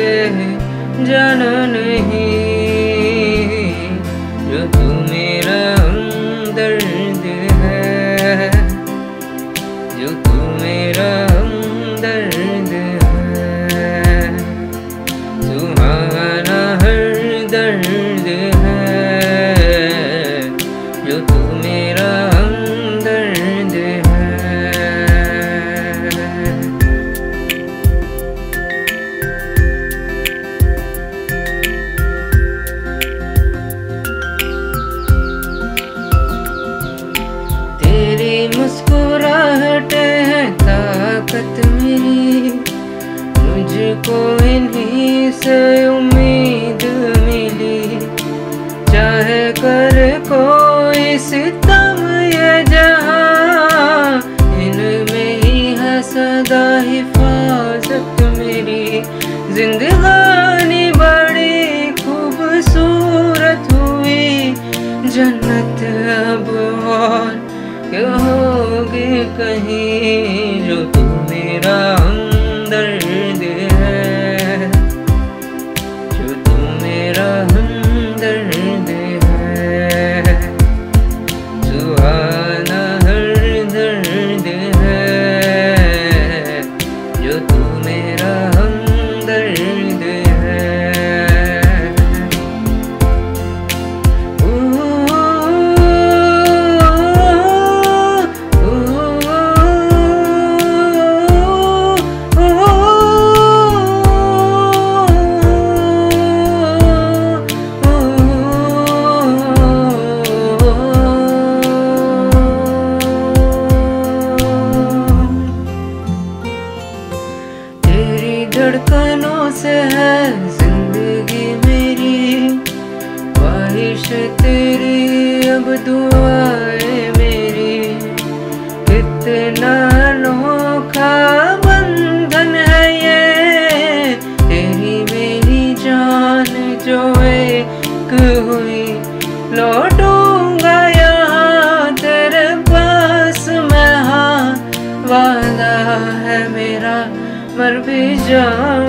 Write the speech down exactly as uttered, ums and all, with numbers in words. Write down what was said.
जाना नहीं, जो तू मेरा हमदर्द है, जो तू मेरा हमदर्द है। सुहाना हर दर्द है, जो तू मेरा हमदर्द है। तेरी मुस्कुराहट है ताकत मेरी, मुझको इन्हीं से उम्मीद मिली। चाहे कर कोई सितम ये जहां, इनमें ही है सदा हिफाजत मेरी। जिंदगानी बड़ी खूबसूरत हुई, जन्नत अब और क्या होगी कहीं, जो तू मेरा हमदर्द है, जो तू मेरा हमदर्द है। सुहाना हर दर्द है, जो तू मेरा हमदर्द है। धड़कनों से है जिंदगी मेरी, ख्वाहिश तेरी अब दुआएं मेरी। कितना अनोखा बंधन है ये, तेरी मेरी जान जो एक हुई। लौटूंगा यहाँ तेरे पास मैं, हाँ वादा है मेरा, मर भी जाऊं